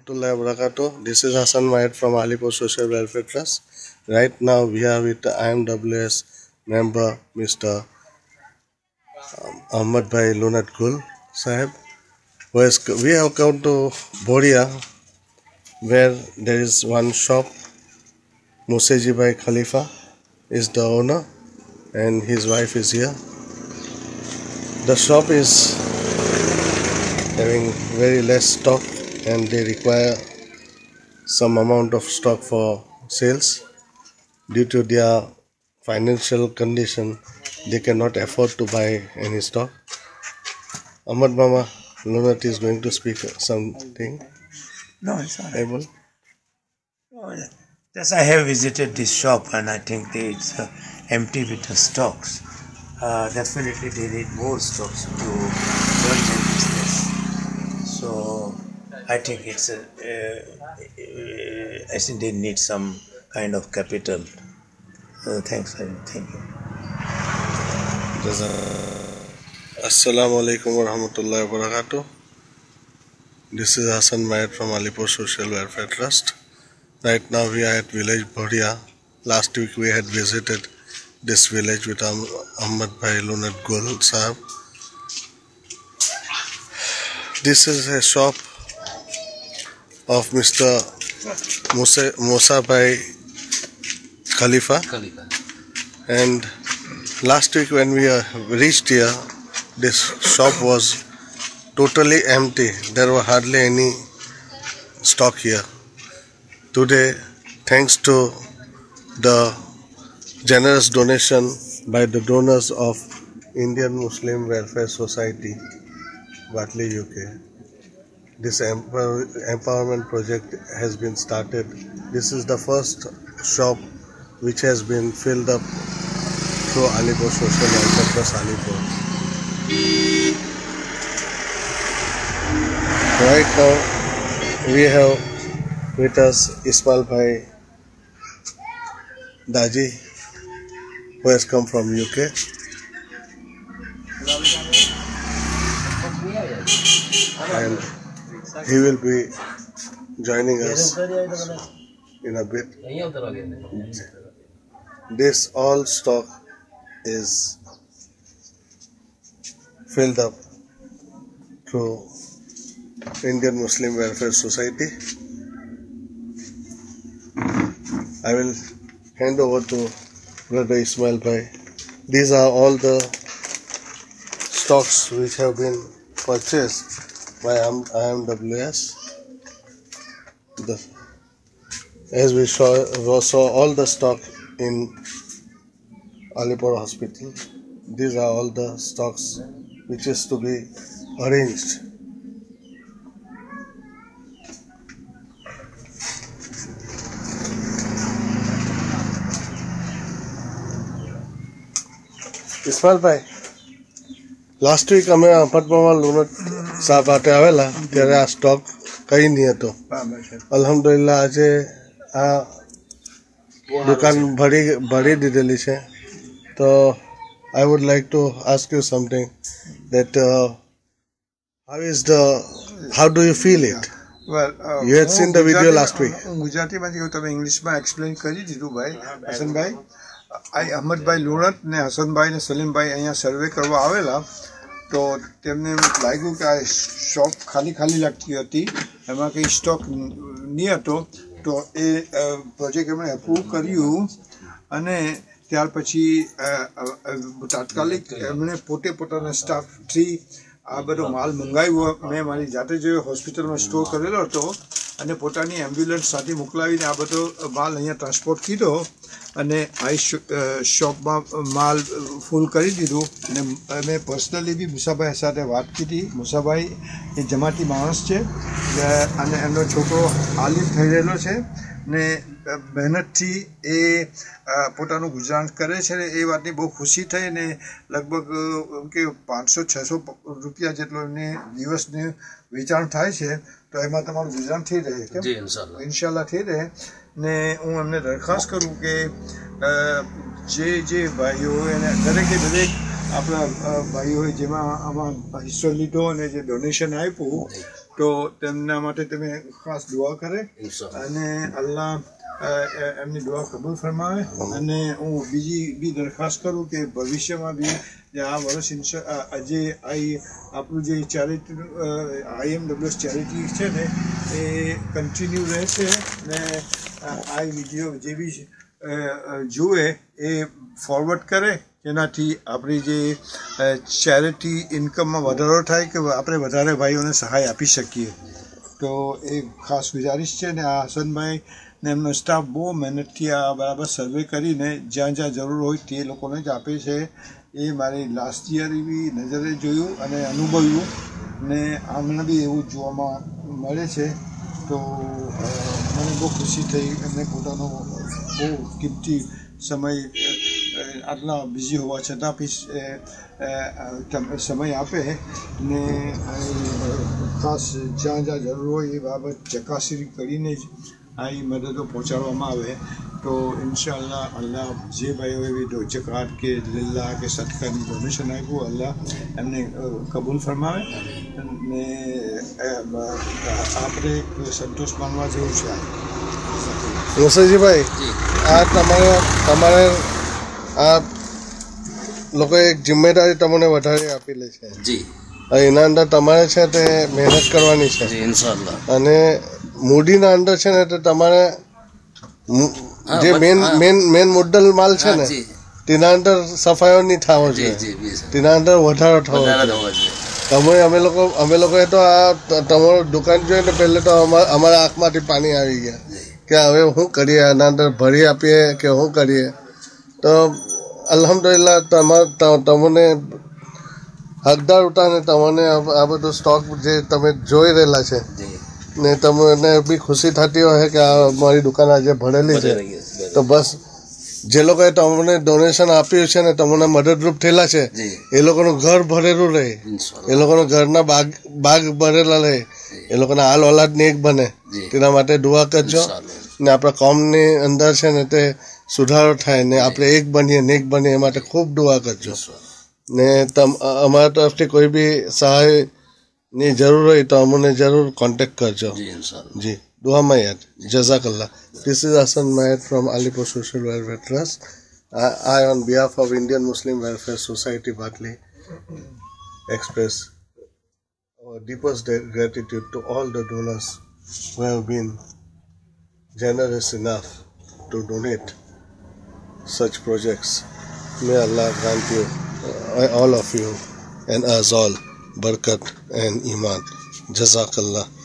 Warahmatullahi Wabarakatuh. This is Hassan Mahid from Alipur Social Welfare Trust. Right now we are with the IMWS member Mr. Ahmad Bhai Lunat Gul Sahib. We have come to Boria where there is one shop. Museji Bhai Khalifa is the owner and his wife is here. The shop is having very less stock and they require some amount of stock for sales. Due to their financial condition, they cannot afford to buy any stock. Ahmad Mama Lunat is going to speak something. No, it's all right. Able? No, just I have visited this shop and I think it's empty with the stocks. Definitely they need more stocks to run their business. So I think I think they need some kind of capital. Thanks, thank you. Assalamu alaikum warahmatullahi wabarakatuh. This is Hassan Mahid from Alipur Social Welfare Trust. Right now we are at village Boria. Last week we had visited this village with Ahmad Bhai Lunat Gul Sahib. This is a shop of Mr. Musa Bhai Khalifa. And last week when we reached here, this shop was totally empty. There were hardly any stock here. Today, thanks to the generous donation by the donors of Indian Muslim Welfare Society, Batley UK, this empowerment project has been started. This is the first shop which has been filled up through Alipur Social Welfare Trust Alipur. Right now we have with us Ismail Bhai Daji, who has come from UK. And he will be joining us in a bit. This all stock is filled up through Indian Muslim Welfare Society. I will hand over to Brother Ismail Bhai. These are all the stocks which have been purchased by IMWS. As we saw all the stock in Alipur Hospital. These are all the stocks which is to be arranged. Ismail Bhai, last week અમે Ahmad Mama Lunat સાહેબ હાટે આવેલા ત્યારે આ stock કઈ નહીં હતો. અલ્હમ્દુલિલ્લાહ આજે આ દુકાન ભરી દીધેલી છે. તો I would like to ask you something that how do you feel it? Well, you had seen the video last week. ગુજરાતીમાં તમે ઇંગ્લિશમાં એક્સપ્લેન કરી દીધું ભાઈ હસનભાઈ. અહમદભાઈ લુણત ને હસનભાઈ ને સલીમભાઈ અહીંયા સર્વે કરવા આવેલા તો તેમને લાગ્યું કે આ શોપ ખાલી લાગતી હતી, એમાં કંઈ સ્ટોક નહીં હતો. તો એ પ્રોજેક્ટ એમણે એપ્રૂવ કર્યું અને ત્યાર પછી તાત્કાલિક એમણે પોતાના સ્ટાફથી આ બધો માલ મંગાવ્યો. મેં મારી જાતે જ હોસ્પિટલમાં સ્ટોર કરેલો હતો અને પોતાની એમ્બ્યુલન્સ સાથે મોકલાવીને આ બધો માલ અહીંયા ટ્રાન્સપોર્ટ કીધો અને આ શોપમાં માલ ફૂલ કરી દીધું. અને મેં પર્સનલી બી મુસાભાઈ સાથે વાત કરી. મુસાભાઈ એ જમાતી માણસ છે અને એમનો છોકરો આલિમ થઈ રહેલો છે ને મહેનતથી એ પોતાનું ગુજરાન કરે છે. એ વાતની બહુ ખુશી થઈ ને લગભગ કે 500-600 રૂપિયા જેટલો એમને દિવસને વેચાણ થાય છે. તો એમાં તમારું ગુજરાન થઈ રહે કે ઇન્શાલ્લાહ થઈ રહે. ને હું એમને દરખાસ્ત કરું કે જે ભાઈઓ એને દરેકે આપણા ભાઈઓએ જેમાં આમાં હિસ્સો લીધો અને જે ડોનેશન આપ્યું તો તેમના માટે તમે ખાસ દુઆ કરે અને અલ્લાહ એમની દુઆ કબૂલ ફરમાવે. અને હું બીજી બી દરખાસ્ત કરું કે ભવિષ્યમાં બી આ વર્ષ આજે આપણું જે ચેરિટી IMWS ચેરિટી છે ને એ કન્ટિન્યુ રહેશે ને આ વિડીયો જે બી જુએ એ ફોરવર્ડ કરે જેનાથી આપણી જે ચેરિટી ઇન્કમમાં વધારો થાય કે આપણે વધારે ભાઈઓને સહાય આપી શકીએ. તો એ ખાસ ગુજારિશ છે. ને આ હસનભાઈ ને એમનો સ્ટાફ બહુ મહેનતથી આ બરાબર સર્વે કરીને જ્યાં જ્યાં જરૂર હોય તે લોકોને જ આપે છે. એ મારી લાસ્ટ યર બી નજરે જોયું અને અનુભવ્યું ને હમણાં બી એવું જોવામાં મળે છે. તો મને બહુ ખુશી થઈ. એમને પોતાનો બહુ કિંમતી સમય આટલા બિઝી હોવા છતાં બી સમય આપે ને ખાસ જ્યાં જ્યાં જરૂર હોય એ બાબત ચકાસણી કરીને જ આ મદદો પહોંચાડવામાં આવે. તો ઇન્શાઅલ્લાહ અલ્લાહ જે ભાઈઓએ બી જકાત કે લીલા કે સદકાની ડોનેશન આપ્યું અલ્લાહ એમને કબૂલ ફરમાવે ને આપણે સંતોષ માનવા જેવું છે. મોસાજીભાઈ, આ તમારે આ લોકોએ એક જિમ્મેદારી તમને વધારે આપેલી છે. એના અંદર તમારે છે તે મહેનત કરવાની છે અને મૂડીના અંદર છે ને તે તમારે જે મેન મુદ્દલ માલ છે ને તેના અંદર સફાઈઓ નહીં થવો જોઈએ, તેના અંદર વધારો થવો જોઈએ. અમે લોકોએ તો આ તમારું દુકાન જોઈને પહેલે તો અમારા આંખમાંથી પાણી આવી ગયા કે હવે શું કરીએ, આના અંદર ભરી આપીએ કે શું કરીએ. તો અલ્હમ્દુલિલ્લાહ તમને હકદાર ઉઠા ને તમને આ બધું સ્ટોક જે તમે જોઈ રહેલા છે ને તમને બી ખુશી થતી હોય કે આ મારી દુકાન આજે ભરેલી છે. તો બસ જે લોકોએ તમને ડોનેશન આપ્યું છે ને તમને મદદરૂપ થયેલા છે એ લોકોનું ઘર ભરેલું રહે, એ લોકોના ઘરના બાગ ભરેલા રહે, એ લોકોના હાલ ઓલાદ ને એક બને તેના માટે દુઆ કરજો ને આપણા કોમની અંદર છે ને તે સુધારો થાય ને આપણે એક બનીએ એ માટે ખૂબ દુઆ કરજો. ને અમારા તરફથી કોઈ બી સહાયની જરૂર હોય તો અમને જરૂર કોન્ટેક્ટ કરજો. જી દુઆમાં યાદ. જઝાકલ્લા. This is Hasan Mayat from Alipur Social Welfare Trust. I on behalf of Indian Muslim Welfare Society Bartley express our deepest gratitude to all the donors who have been generous enough to donate such projects. May Allah grant you, all of you and us all, barakat and iman. Jazakallah.